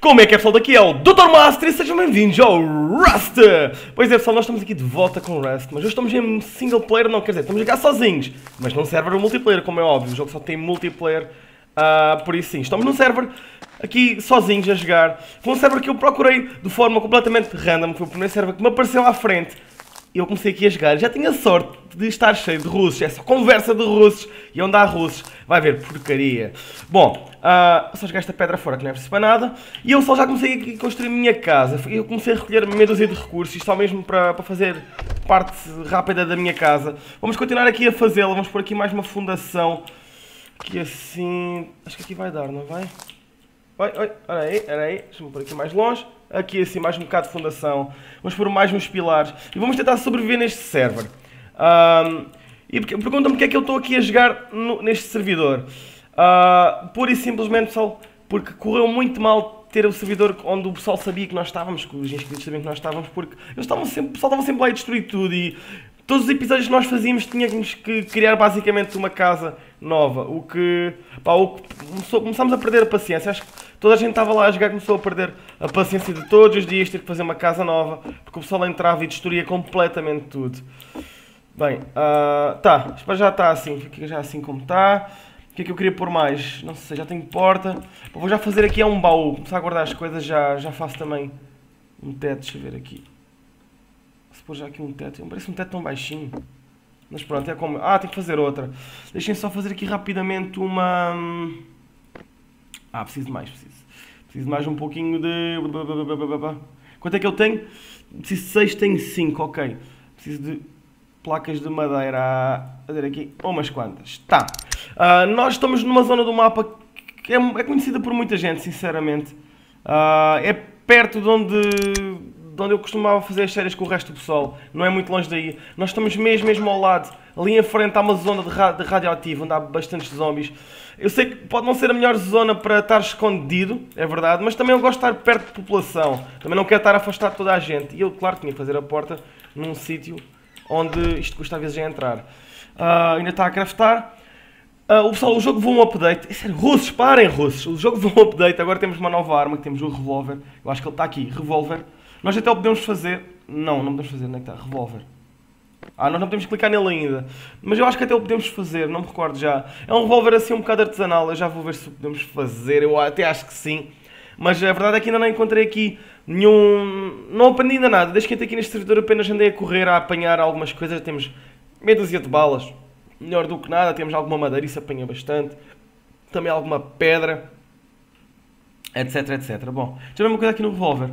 Como é que é, pessoal? Daqui é o Dr. Master e sejam bem-vindos ao Rust! Pois é, pessoal, nós estamos aqui de volta com o Rust, mas hoje estamos em single player, não quer dizer, estamos a jogar sozinhos, mas num server multiplayer, como é óbvio, o jogo só tem multiplayer, por isso sim, estamos num server aqui sozinhos a jogar. Foi um server que eu procurei de forma completamente random, foi o primeiro server que me apareceu à frente. Eu comecei aqui a jogar, já tinha sorte de estar cheio de russos, é só conversa de russos, e onde há russos vai haver porcaria. Bom, só jogar esta pedra fora que não é preciso para nada, e eu só já comecei aqui a construir a minha casa. Eu comecei a recolher meia dúzia de recursos, isto só mesmo para fazer parte rápida da minha casa. Vamos continuar aqui a fazê-la, vamos pôr aqui mais uma fundação, que assim, acho que aqui vai dar, não vai? Oi, olha aí, deixa-me pôr aqui mais longe. Aqui assim, mais um bocado de fundação. Vamos pôr mais uns pilares. E vamos tentar sobreviver neste server. E perguntam-me porque é que eu estou aqui a jogar neste servidor. Pura e simplesmente, pessoal, porque correu muito mal ter o servidor onde o pessoal sabia que nós estávamos, que os inscritos sabiam que nós estávamos, porque o pessoal estava sempre lá a destruir tudo e todos os episódios que nós fazíamos tínhamos que criar basicamente uma casa nova, o que começámos a perder a paciência. Acho que toda a gente estava lá a jogar, começou a perder a paciência de todos os dias ter que fazer uma casa nova, porque o pessoal entrava e destruía completamente tudo. Bem, isto já está assim, fica já assim como está. O que é que eu queria pôr mais? Não sei, já tenho porta. Vou já fazer aqui um baú, começar a guardar as coisas, já faço também um teto, deixa eu ver aqui. Se pôr já aqui um teto, não parece um teto tão baixinho. Mas pronto, é como... tenho que fazer outra. Deixem só fazer aqui rapidamente uma... preciso de mais, Preciso de mais um pouquinho de... Quanto é que eu tenho? Preciso de 6, tenho 5, ok. Preciso de placas de madeira, a ver aqui, umas quantas. Nós estamos numa zona do mapa que é conhecida por muita gente, sinceramente. É perto de onde eu costumava fazer as séries com o resto do pessoal. Não é muito longe daí. Nós estamos mesmo ao lado. Ali em frente há uma zona de radioativo, onde há bastantes zombies. Eu sei que pode não ser a melhor zona para estar escondido, é verdade, mas também eu gosto de estar perto de população. Também não quero estar afastado de toda a gente. E eu, claro, tinha que fazer a porta num sítio onde isto custa às vezes a entrar. Ainda está a craftar. O jogo levou um update. Sério, russos, parem russos. O jogo levou um update. Agora temos uma nova arma, que temos um revólver. Eu acho que ele está aqui, revólver. Nós até o podemos fazer. Não podemos fazer. Onde é que está? Revólver. Nós não podemos clicar nele ainda. Mas eu acho que até o podemos fazer, não me recordo já. É um revólver assim um bocado artesanal. Eu já vou ver se o podemos fazer. Eu até acho que sim. Mas a verdade é que ainda não encontrei aqui nenhum... Não aprendi ainda nada. Desde que entrei aqui neste servidor apenas andei a correr, a apanhar algumas coisas. Temos meia dúzia de balas. Melhor do que nada. Temos alguma madeira, isso apanha bastante. Também alguma pedra. Etc. Bom, deixa eu ver uma coisa aqui no revólver.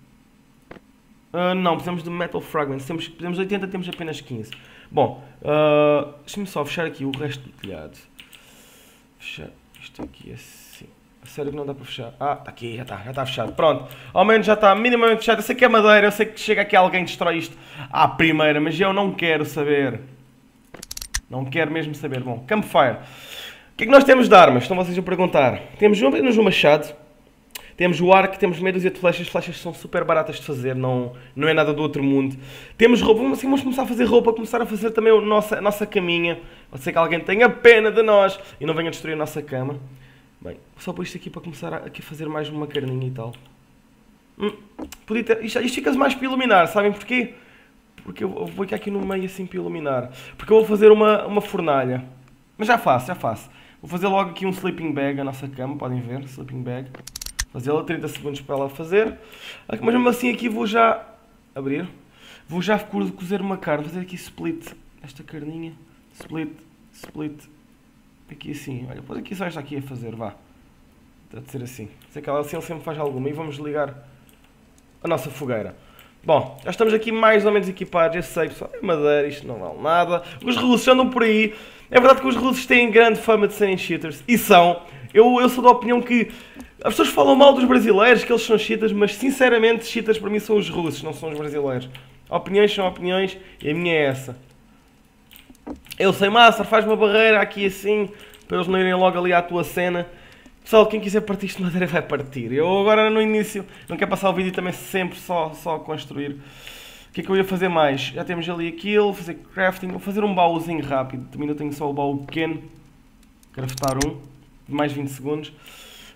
Não, precisamos de metal fragments. Precisamos de 80, temos apenas 15. Bom, deixa-me só fechar aqui o resto do telhado. Fechar isto aqui assim. Sério que não dá para fechar? Está aqui, já está fechado. Pronto, ao menos já está minimamente fechado. Eu sei que é madeira, eu sei que chega aqui alguém e destrói isto à primeira, mas eu não quero saber. Não quero mesmo saber. Bom, campfire. O que é que nós temos de armas? Estão vocês a perguntar. Temos apenas um machado. Temos o arco, temos meia dúzia de flechas. Flechas são super baratas de fazer, não é nada do outro mundo. Temos roupa, vamos começar a fazer roupa, começar a fazer também a nossa caminha. Pode ser que alguém tenha pena de nós e não venha destruir a nossa cama. Bem, só pôr isto aqui para começar aqui a fazer mais uma carninha e tal. Podia ter, isto fica mais para iluminar, sabem porquê? Porque eu vou aqui no meio assim para iluminar. Porque eu vou fazer uma fornalha. Mas já faço. Vou fazer logo aqui um sleeping bag, a nossa cama, podem ver, sleeping bag. Fazê-la 30 segundos para ela fazer. Mas mesmo assim aqui vou já abrir. Vou já cozer uma carne, fazer aqui split. Esta carninha, split. Aqui assim, olha, pôs aqui só esta aqui a fazer, vá. Deve ser assim. Sei que ela assim ele sempre faz alguma. E vamos ligar a nossa fogueira. Bom, já estamos aqui mais ou menos equipados. Eu sei, pessoal, é madeira, isto não vale nada. Os russos andam por aí. É verdade que os russos têm grande fama de serem cheaters. E são. Eu sou da opinião que as pessoas falam mal dos brasileiros, que eles são cheaters, mas sinceramente cheaters para mim são os russos, não são os brasileiros. Opiniões são opiniões e a minha é essa. Eu sei, Master, faz uma barreira aqui assim, para eles não irem logo ali à tua cena. Pessoal, quem quiser partir isto de madeira vai partir. Eu agora no início, não quero passar o vídeo também sempre só a construir. O que é que eu ia fazer mais? Já temos ali aquilo, fazer crafting, vou fazer um baúzinho rápido. Também não tenho só o baú pequeno. Craftar um, de mais 20 segundos.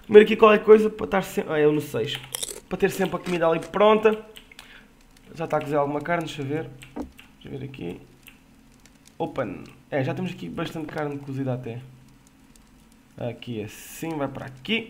Comer aqui qualquer coisa para estar sempre... Ah, eu no 6. Para ter sempre a comida ali pronta. Já está a cozer alguma carne, deixa eu ver. Deixa eu ver aqui. Open. É, já temos aqui bastante carne cozida até. Aqui assim, vai para aqui.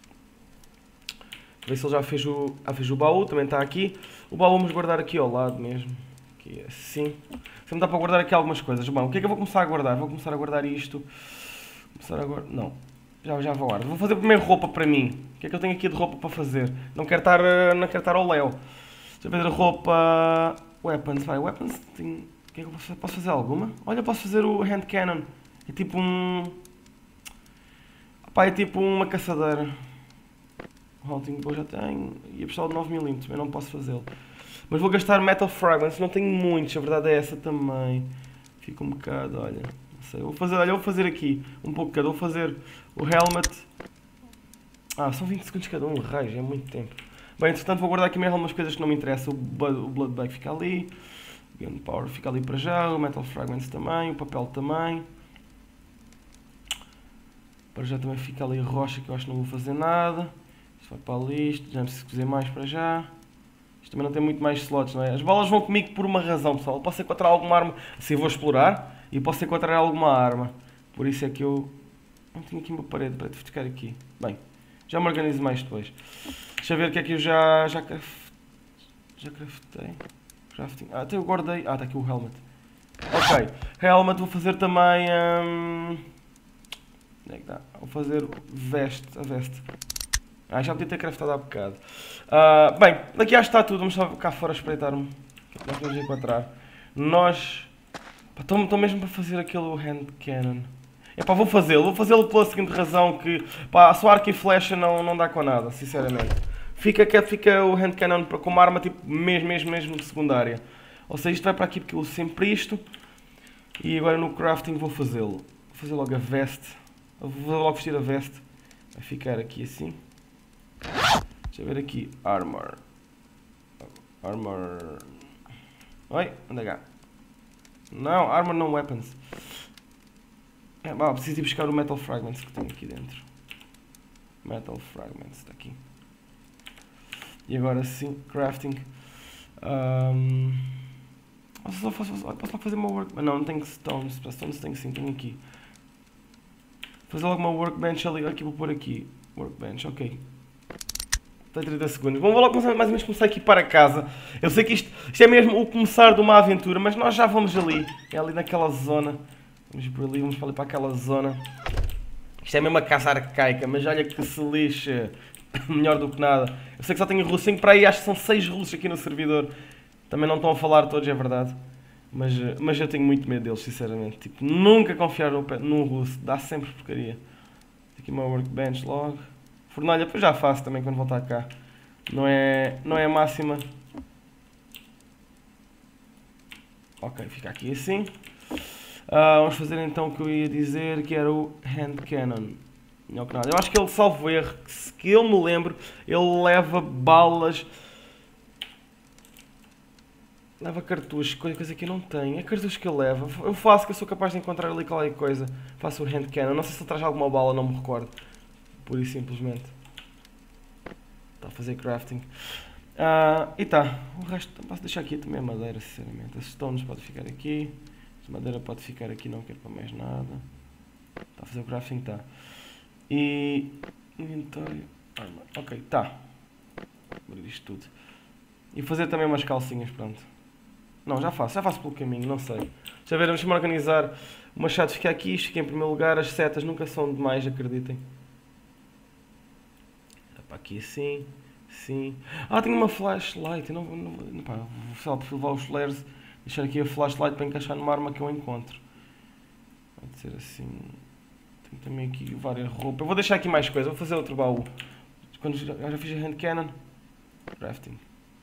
Ver se ele já fez o baú, também está aqui. O baú vamos guardar aqui ao lado mesmo. Aqui assim. Sempre dá para guardar aqui algumas coisas. Bom, o que é que eu vou começar a guardar? Vou começar a guardar isto. Começar agora... Não. Já vou guardar. Vou fazer primeiro roupa para mim. O que é que eu tenho aqui de roupa para fazer? Não quero estar ao léu. Deixa eu ver a roupa... Weapons, vai. Weapons tem... O que é que eu posso fazer? Alguma? Olha, posso fazer o hand cannon. É tipo um... Pá, é tipo uma caçadeira. O hunting bow já tenho. E a pistola de 9mm, também não posso fazê-lo. Mas vou gastar metal fragments, não tenho muitos, a verdade é essa também. Fica um bocado, olha. Não sei, vou fazer aqui um pouco cada. Vou fazer o helmet. Ah, são 20 segundos cada um, raios, é muito tempo. Bem, entretanto vou guardar aqui mesmo algumas coisas que não me interessam. O blood bag fica ali. Gunpowder fica ali para já. O metal fragments também, o papel também. Para já também fica ali a rocha que eu acho que não vou fazer nada. Isto vai para ali, isto já não preciso fazer mais para já. Isto também não tem muito mais slots, não é? As balas vão comigo por uma razão, pessoal. Eu posso encontrar alguma arma, assim vou explorar, e posso encontrar alguma arma. Por isso é que eu... Não tenho aqui uma parede para ficar aqui. Bem, já me organizo mais depois. Deixa eu ver o que é que eu já craftei. Crafting. Ah, até eu guardei... Ah, está aqui o helmet. Ok, helmet vou fazer também... Onde é que está? Vou fazer a veste. Ah, já podia ter craftado há bocado. Bem, daqui acho que está tudo. Vamos só cá fora espreitar-me. O que nós vamos encontrar? Nós... Estou mesmo para fazer aquele hand cannon. Epá, vou fazê-lo pela seguinte razão que... Pá, só arco e flecha não dá com nada, sinceramente. Fica o hand cannon com uma arma tipo mesmo secundária. Ou seja, isto vai para aqui porque eu uso sempre isto. E agora no crafting vou fazê-lo. Vou fazer logo a veste. Vou logo vestir a veste. Vai ficar aqui assim. Deixa eu ver aqui. Armor. Oi, anda cá. Não, armor não weapons. Preciso ir buscar o metal fragments que tenho aqui dentro. Metal fragments, está aqui. E agora sim, crafting. Posso fazer uma workbench? Não tenho stones. Para stones tenho sim, tenho aqui. Fazer logo uma workbench ali. Aqui vou pôr aqui. Workbench, ok. Tem 30 segundos. Vamos logo mais ou menos começar aqui para casa. Eu sei que isto é mesmo o começar de uma aventura, mas nós já vamos ali. É ali naquela zona. Vamos por ali, vamos para aquela zona. Isto é mesmo a casa arcaica, mas olha que se lixa. Melhor do que nada. Eu sei que só tenho russinho para aí, acho que são 6 russos aqui no servidor. Também não estão a falar todos, é verdade. Mas eu tenho muito medo deles, sinceramente. Tipo, nunca confiar num russo. Dá sempre porcaria. Aqui uma workbench logo. Fornalha, depois já faço também quando voltar cá. Não é a máxima. Ok, fica aqui assim. Vamos fazer então o que eu ia dizer, que era o hand cannon. Melhor que nada. Eu acho que ele, salvo erro, que eu me lembro, ele leva balas. Leva cartuchos, coisa que eu não tenho. É cartuchos que ele leva. Eu faço, que eu sou capaz de encontrar ali qualquer coisa. Faço o hand cannon. Não sei se ele traz alguma bala, não me recordo. Pura e simplesmente. Está a fazer crafting. E tá. O resto posso deixar aqui também a madeira, sinceramente. As stones pode ficar aqui. A madeira pode ficar aqui, não quero para mais nada. Está a fazer o crafting, tá. E... inventário... arma. Ok, tá. Abrir isto tudo. E fazer também umas calcinhas, pronto. Não, já faço pelo caminho, não sei. Deixa eu ver, vamos-me organizar. O machado fica aqui, isto fica em primeiro lugar. As setas nunca são demais, acreditem. Para aqui assim, sim. Tenho uma flashlight. Eu vou levar os flares. Deixar aqui a flashlight para encaixar numa arma que eu encontro. Pode ser assim. Tenho também aqui várias roupas. Eu vou deixar aqui mais coisas. Vou fazer outro baú. Quando eu já fiz a hand cannon. Crafting.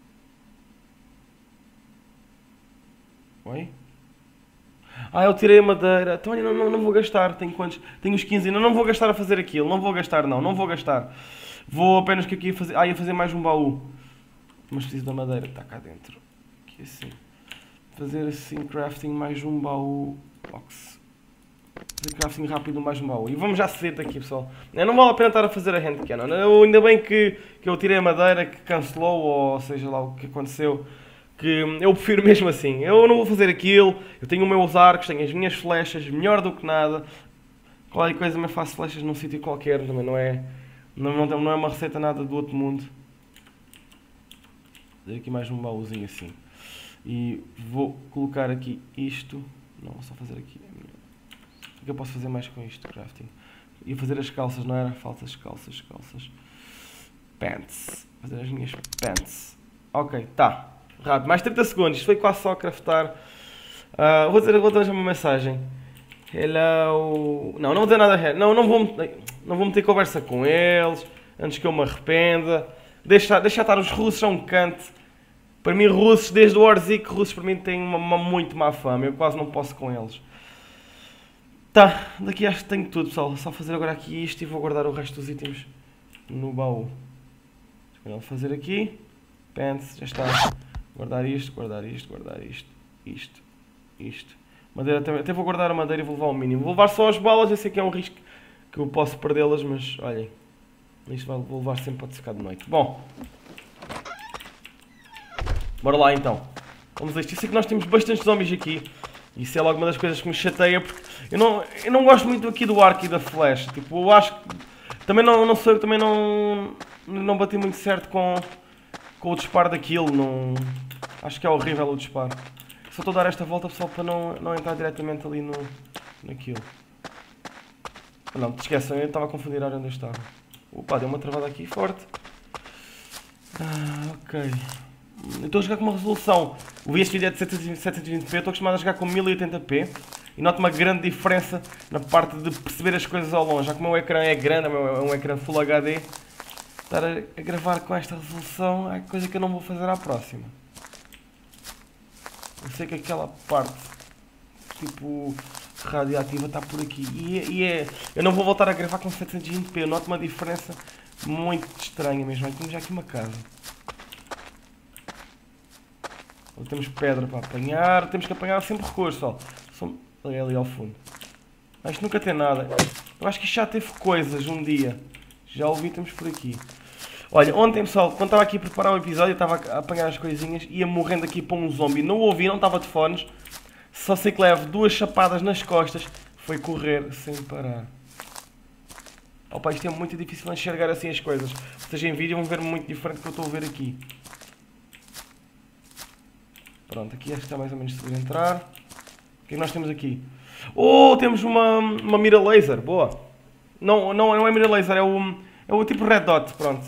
Oi? Eu tirei a madeira. Então não vou gastar. Tenho quantos? Tenho os 15 ainda. Não vou gastar a fazer aquilo. Não vou gastar, não vou gastar. Vou apenas que aqui ia fazer... ia fazer mais um baú. Mas preciso da madeira que está cá dentro. Aqui assim. Fazer assim, crafting, mais um baú. Box. fazer crafting rápido no mais um baú. E vamos já sair daqui, pessoal. Não vale a pena estar a fazer a hand cannon. Ainda bem que eu tirei a madeira, que cancelou, ou seja lá o que aconteceu. Que eu prefiro mesmo assim. Eu não vou fazer aquilo. Eu tenho os meus arcos, tenho as minhas flechas, melhor do que nada. Qualquer coisa também faço flechas num sítio qualquer, também não é uma receita nada do outro mundo. Vou fazer aqui mais um baúzinho assim. E vou colocar aqui isto. Não, vou só fazer aqui. O que eu posso fazer mais com isto? Crafting. Ia fazer as calças, não era? Faltas calças. Pants. Fazer as minhas pants. Ok, tá. Rápido. Mais 30 segundos. Isto foi quase só a craftar. Vou deixar uma mensagem. Hello. Não vou dizer nada. Não vou meter conversa com eles. Antes que eu me arrependa. Deixa estar os russos a um canto. Para mim, russos, desde o Warzik, russos para mim têm uma muito má fama. Eu quase não posso com eles. Tá, daqui acho que tenho tudo, pessoal. Só fazer agora aqui isto e vou guardar o resto dos itens no baú. Vou fazer aqui. Pants, já está. Guardar isto. Isto. Madeira também. Até vou guardar a madeira e vou levar ao mínimo. Vou levar só as balas, eu sei que é um risco que eu posso perdê-las, mas olhem. Isto vou levar sempre para secar de noite. Bom. Bora lá então. Vamos a isto. Eu sei que nós temos bastantes zombies aqui. Isso é logo uma das coisas que me chateia, porque eu não gosto muito aqui do arco e da flecha. Tipo, eu acho que também não bati muito certo com o disparo daquilo. Acho que é horrível o disparo. Só estou a dar esta volta, pessoal, para não entrar diretamente ali naquilo. Não, te esqueçam, eu estava a confundir a área onde eu estava. Opa, deu uma travada aqui forte. Ok. Eu estou a jogar com uma resolução. Este vídeo é de 720p, estou acostumado a jogar com 1080p e noto uma grande diferença na parte de perceber as coisas ao longe. Já que o meu ecrã é grande, é um ecrã Full HD, estar a gravar com esta resolução é coisa que eu não vou fazer à próxima. Eu sei que aquela parte tipo radioativa está por aqui eu não vou voltar a gravar com 720p, eu noto uma diferença muito estranha mesmo. Temos já aqui uma casa. Temos pedra para apanhar, temos que apanhar sempre recursos, ó. Ali ao fundo. Isto nunca tem nada. Eu acho que isto já teve coisas um dia. Já ouvi, temos por aqui. Olha, ontem, pessoal, quando estava aqui a preparar o episódio, eu estava a apanhar as coisinhas, ia morrendo aqui para um zombie. Não ouvi, não estava de fones. Só sei que levo 2 chapadas nas costas. Foi correr sem parar. Opa, isto é muito difícil enxergar assim as coisas. Vocês em vídeo vão ver muito diferente do que eu estou a ver aqui. Pronto, aqui acho que está mais ou menos seguro entrar. O que é que nós temos aqui? Oh, temos uma mira laser, boa. Não é mira laser, é o tipo red dot, pronto.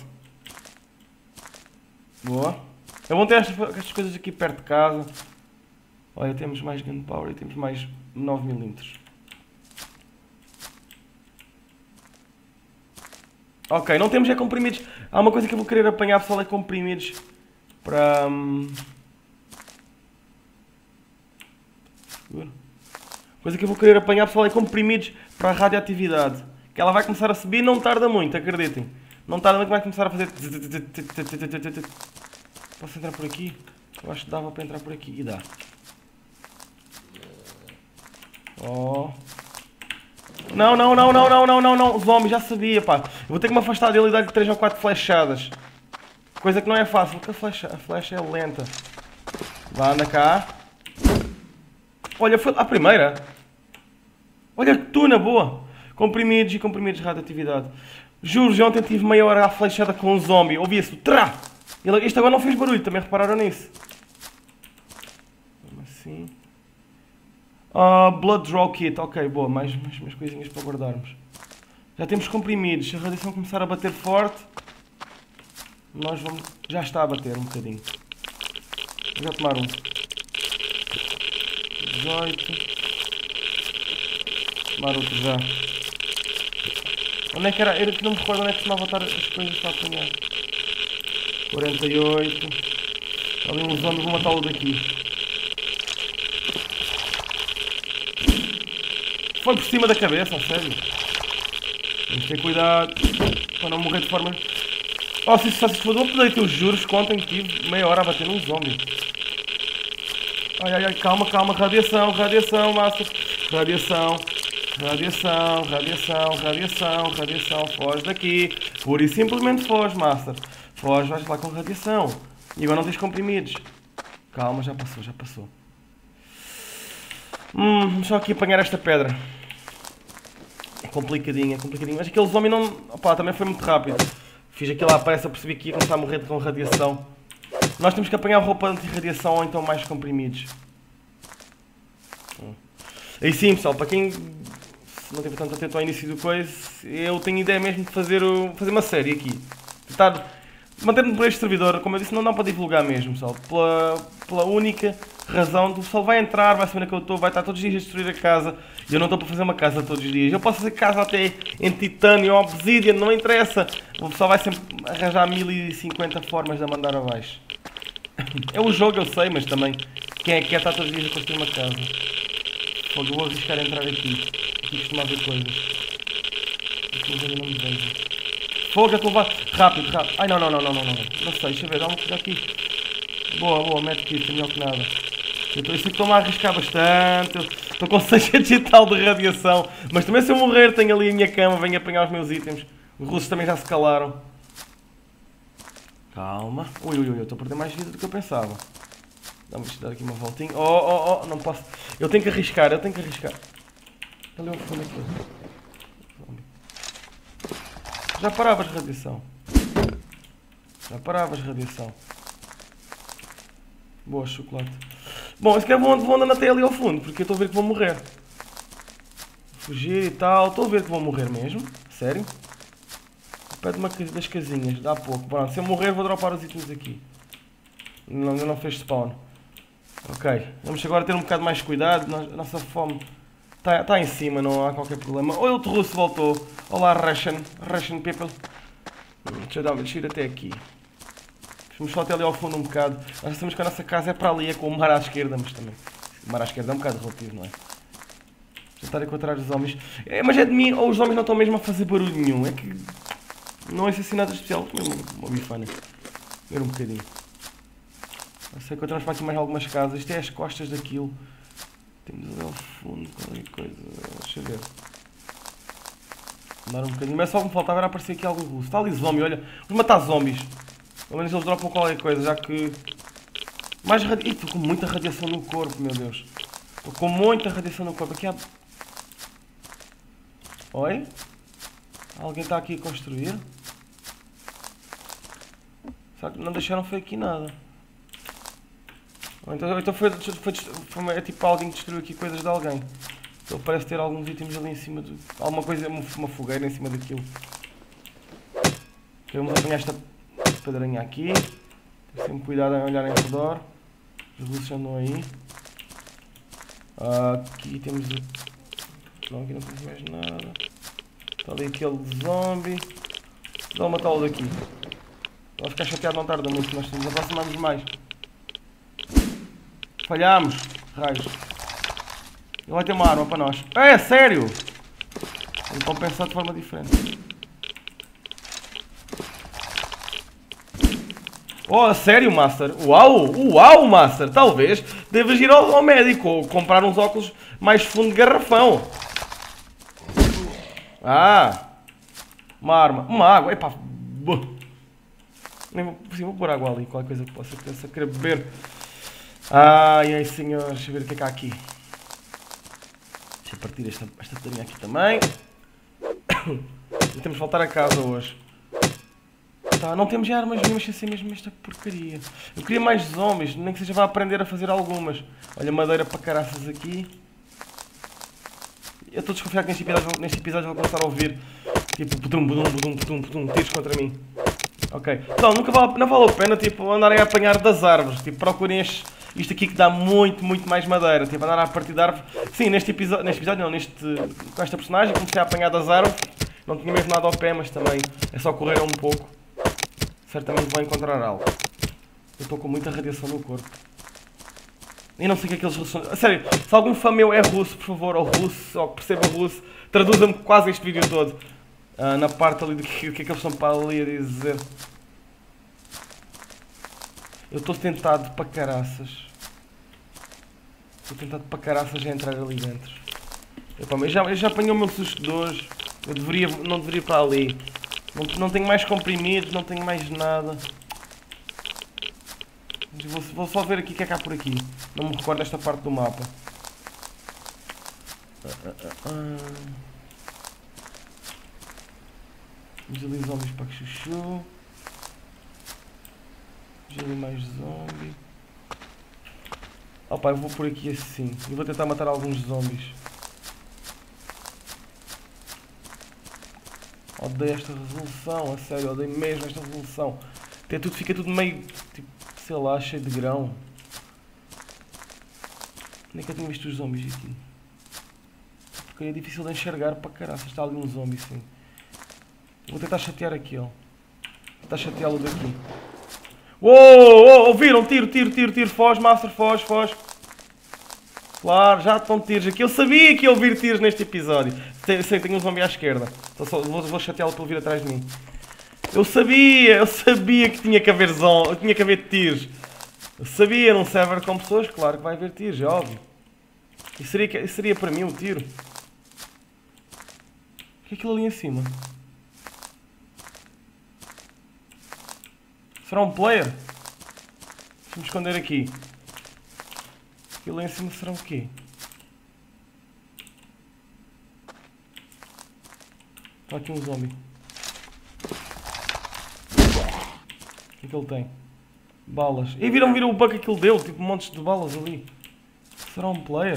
Boa. É bom ter estas coisas aqui perto de casa. Olha, temos mais gunpowder e temos mais 9mm. Ok, não temos é comprimidos. Há uma coisa que eu vou querer apanhar, pessoal, é comprimidos para... Coisa que eu vou querer apanhar, pessoal, é comprimidos para a radioatividade. Que ela vai começar a subir e não tarda muito, acreditem. Não tarda muito, vai começar a fazer... Posso entrar por aqui? Eu acho que dava para entrar por aqui. E dá. Oh. Não. Zombie, já sabia, pá. Eu vou ter que me afastar dele e dar-lhe 3 ou 4 flechadas. Coisa que não é fácil, porque a flecha é lenta. Vá, anda cá. Olha, foi a primeira. Olha que tuna boa. Comprimidos e comprimidos de radioatividade. Juro, já ontem tive meia hora à flechada com um zombie. Ouvia-se o trá. Este agora não fez barulho, também repararam nisso. Assim. Blood Draw Kit. Ok, boa. Mais coisinhas para guardarmos. Já temos comprimidos. Se a radiação começar a bater forte, nós vamos... Já está a bater um bocadinho. Vou já tomar um. 18. Tomar outro já. Onde é que era? Eu que não me recordo onde é que se me botar as coisas para apanhar. 48. Ali um zombie, vou matá-lo daqui. Foi por cima da cabeça, a sério. Temos que ter cuidado para não morrer de forma... Oh, se isso for do update, eu juro, contem que tive meia hora a bater num zombie. Ai, calma, radiação, master. Radiação. Radiação, radiação, radiação, radiação. Foge daqui. Pura e simplesmente foge, Master. Foge, vais lá com radiação. E agora não tens comprimidos. Calma, já passou, já passou. Vamos só aqui apanhar esta pedra. É complicadinho, é complicadinho. Mas aquele zombie não... Opá, também foi muito rápido. Fiz aquilo à pressa, percebi que ia começar a morrer com radiação. Nós temos que apanhar roupa anti-radiação ou então mais comprimidos. Aí sim, pessoal, para quem não teve tanto atento ao início do coisa, eu tenho ideia mesmo de fazer uma série aqui. Tentar manter-me por este servidor, como eu disse, não dá para divulgar mesmo, pessoal. Pela única razão do pessoal vai entrar, vai saber onde é que eu estou, vai estar todos os dias a destruir a casa. E eu não estou para fazer uma casa todos os dias. Eu posso fazer casa até em titânio ou obsidian, não interessa. O pessoal vai sempre arranjar 1050 formas de a mandar abaixo. É o jogo, eu sei, mas também quem é que quer estar todos os dias a construir uma casa? Fogo, eu vou arriscar a entrar aqui. Aqui costuma haver coisas. Aqui ainda não me vejo. Fogo, já estou a levar. Rápido, rápido. Ai, não. Não sei, deixa eu ver, dá uma coisa aqui. Boa, mete aqui, melhor que nada. Eu sei que estou-me a arriscar bastante. Estou com 600 e tal de radiação. Mas também se eu morrer, tenho ali a minha cama, venho apanhar os meus itens. Os russos também já se calaram. Calma. Ui, estou a perder mais vida do que eu pensava. Vamos dar aqui uma voltinha. Oh, não posso. Eu tenho que arriscar. Ali ao fundo aqui. Já paravas radiação. Boa, chocolate. Bom, esse aqui é vou andando até ali ao fundo, porque eu estou a ver que vou morrer. Fugir e tal. Estou a ver que vou morrer mesmo. Sério. Perto de uma das casinhas. Dá pouco. Pronto, se eu morrer vou dropar os itens aqui. Não fez spawn. Ok, vamos agora ter um bocado mais cuidado, a nossa fome está em cima, não há qualquer problema. O outro russo voltou. Olá, Russian people. Deixa eu ir até aqui. Vamos só até ali ao fundo um bocado. Nós sabemos que a nossa casa é para ali, é com o mar à esquerda, mas também... O mar à esquerda é um bocado relativo, não é? Tentar encontrar os homens. Mas é de mim, ou os homens não estão mesmo a fazer barulho nenhum. É que... Não é assim nada especial. Mesmo uma bifana. Ver um bocadinho. Não sei, encontramos para aqui mais algumas casas. Isto é as costas daquilo. Temos ali ao fundo qualquer coisa. Deixa eu ver. Andar um bocadinho. Mas só me falta agora aparecer aqui algo russo. Está ali zombie, olha. Vamos matar zombies. Pelo menos eles dropam qualquer coisa, já que... Mais radiação. Estou com muita radiação no corpo, meu Deus. Estou com muita radiação no corpo. Aqui há... Oi? Alguém está aqui a construir? Será que não deixaram foi aqui nada? Então foi tipo alguém que destruiu aqui coisas de alguém. Então parece ter alguns itens ali em cima de... Alguma coisa, uma fogueira em cima daquilo. Ok, vamos apanhar esta pedrinha aqui. Tem sempre cuidado em olhar em redor. Os luzes andam aí. Aqui temos o... Não, aqui não temos mais nada. Está ali aquele zombie. Vou matá-lo daqui. Vou ficar chateado não tarda muito, nós nos aproximamos mais. Falhámos. Raios. Ele vai ter uma arma para nós. É sério? Vamos pensar de forma diferente. Oh, a sério, Master? Uau, Master. Talvez devas ir ao médico ou comprar uns óculos mais fundo de garrafão. Uma arma. Uma água. Epá. Nem vou pôr água ali. Qualquer coisa que possa querer beber. Ai, senhor. Deixa eu ver o que é que há aqui. Deixa eu partir esta pedrinha aqui também. E temos de voltar a casa hoje. Tá, não temos armas nenhumas sem ser mesmo esta porcaria. Eu queria mais zombies, nem que seja para aprender a fazer algumas. Olha, madeira para caraças aqui. Eu estou desconfiado que neste episódio vou começar a ouvir tipo tiros contra mim. Ok. Então, não vale a pena tipo, andarem a apanhar das árvores. Tipo, procurem isto aqui que dá muito mais madeira. Tipo, andar a partir da árvore. Sim, neste episódio não, com esta personagem comecei a apanhar das árvores. Não tinha mesmo nada ao pé, mas também é só correr um pouco. Certamente vou encontrar algo. Eu estou com muita radiação no corpo. E não sei o que é que eles russos são. Sério, se algum fã meu é russo, por favor, ou russo, ou que perceba russo, traduza-me quase este vídeo todo. Na parte ali do que é que eles estão para ali a dizer. Eu estou tentado para caraças. Estou tentado para caraças a entrar ali dentro. Epá, mas eu já apanhei o meu susto de hoje. Eu não deveria ir para ali. Não tenho mais comprimidos, não tenho mais nada. Vou só ver aqui o que é que há por aqui. Não me recordo desta parte do mapa. Vamos ali zombies para que chuchu. Vamos ali mais zombies. Opa, eu vou por aqui assim. E vou tentar matar alguns zombies. Odeio esta resolução, a sério, odeio mesmo esta resolução. Fica tudo meio, tipo, sei lá, cheio de grão. Nem que eu tinha visto os zombies aqui. Porque é difícil de enxergar para caraças. Está ali um zombie, sim. Vou tentar chatear aquele. Vou tentar chateá-lo daqui. Uou, ouviram? Tiro, foge, Master, foge. Claro, já estão tiros aqui. Eu sabia que ia ouvir tiros neste episódio. Sei que tenho um zombie à esquerda. Então vou chateá-lo para ele vir atrás de mim. Eu sabia que tinha que haver tiros. Eu sabia, num server com pessoas, claro que vai haver tiros, é óbvio. Isso seria para mim um tiro. O que é aquilo ali em cima? Será um player? Deixa-me esconder aqui. Aquilo lá em cima será o quê? Está aqui um zombie. O que é que ele tem? Balas. E viram o bug que ele deu? Tipo montes de balas ali. Será um player?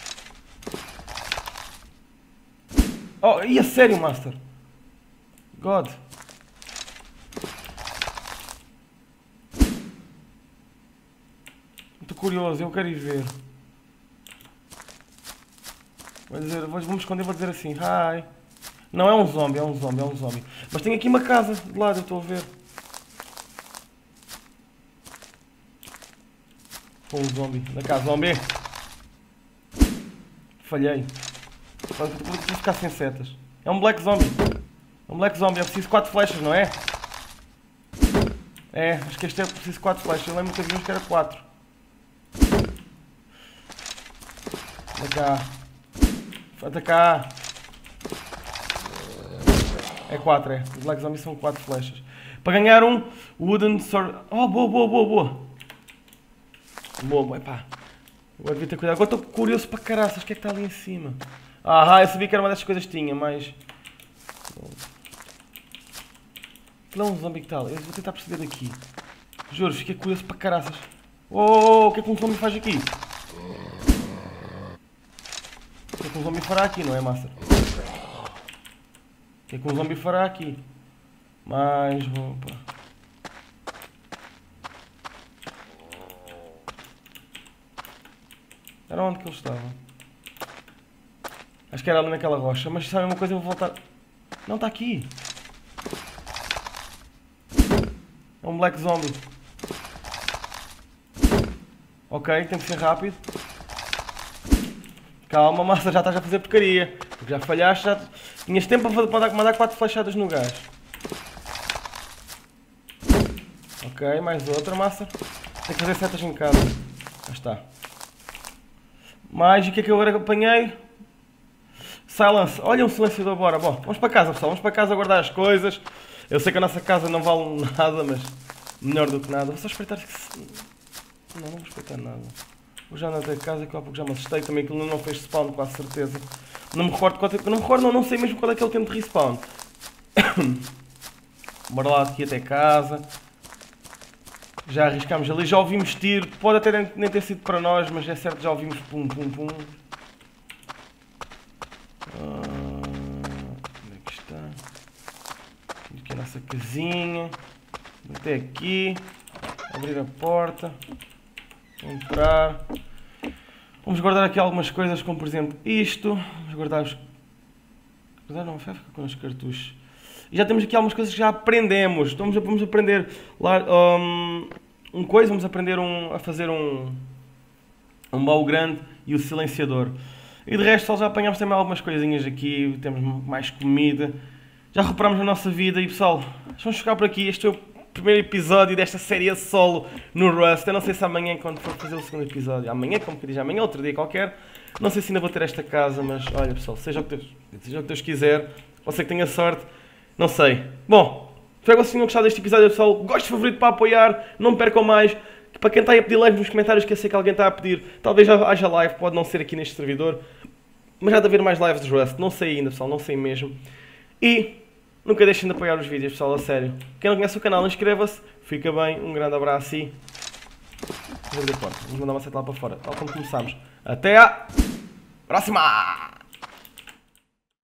Oh, e a sério, Master? God. Muito curioso, eu quero ir ver. Vou-me esconder e vou dizer assim, hi. Não, é um zombie. Mas tem aqui uma casa de lado, eu estou a ver. Com um zombie. Na casa, zombie. Falhei. Vou ficar sem setas. É um black zombie. É preciso 4 flechas, não é? É, acho que este é preciso 4 flechas. Eu lembro que havia uns que era 4. Anda cá. É 4, é. Os black zombies são 4 flechas. Para ganhar um wooden sword... Oh, boa. Boa, epá. Agora devia ter cuidado. Agora estou curioso para caraças. O que é que está ali em cima? Ah, eu sabia que era uma dessas coisas que tinha, mas... Aquilo é um zombie que está ali. Eu vou tentar perceber daqui. Juro, fiquei curioso para caraças. Oh, o que é que um zombie faz aqui? O que é que um zombie fará aqui, não é, Master? O que é que um zombie fará aqui? Mais roupa. Era onde que ele estava? Acho que era ali naquela rocha. Mas sabe uma coisa, eu vou voltar... Não, está aqui. É um black zombie. Ok, tem que ser rápido. Calma, massa, já estás a fazer porcaria. Porque já falhaste, já... Tinhas tempo para mandar 4 flechadas no gajo. Ok, mais outra, massa. Tem que fazer setas em casa. Já está. Mais, e o que é que eu agora apanhei? Silence. Olha um silenciador, bora. Bom, vamos para casa, pessoal. Vamos para casa guardar as coisas. Eu sei que a nossa casa não vale nada, mas melhor do que nada. Vou só espreitar que se... Não vou espreitar nada. Vou já andar até casa, que há pouco já me assustei. Também aquilo não fez spawn, com a certeza. Não me recordo qual é... Não sei mesmo qual é que é o tempo de respawn. Bora lá aqui até casa. Já arriscámos ali, já ouvimos tiro. Pode até nem ter sido para nós, mas é certo, já ouvimos pum. Onde é que está? Aqui a nossa casinha. Até aqui. Abrir a porta. Entrar. Vamos guardar aqui algumas coisas, como por exemplo isto. Vamos guardar os... Guardar não, vai ficar com os cartuchos. E já temos aqui algumas coisas que já aprendemos. Vamos aprender lá vamos aprender a fazer um baú grande e o silenciador. E de resto só já apanhamos também algumas coisinhas aqui, temos mais comida. Já recuperamos a nossa vida e pessoal, vamos ficar por aqui. Este foi o primeiro episódio desta série a solo no Rust. Eu não sei se amanhã, quando for fazer o segundo episódio, amanhã, como que diz, amanhã, outro dia qualquer, não sei se ainda vou ter esta casa, mas olha pessoal, seja o que Deus quiser, você que tenha sorte, não sei. Bom, espero que vocês tenham gostado deste episódio, pessoal. Gosto favorito para apoiar, não me percam mais. Para quem está aí a pedir live nos comentários, que eu sei que alguém está a pedir, talvez já haja live, pode não ser aqui neste servidor, mas já de haver mais lives de Rust, não sei ainda pessoal, não sei mesmo. E nunca deixem de apoiar os vídeos pessoal, a sério. Quem não conhece o canal, inscreva-se, fica bem, um grande abraço e... Vamos abrir a porta, vamos mandar uma seta lá para fora, tal como começámos. Até à próxima!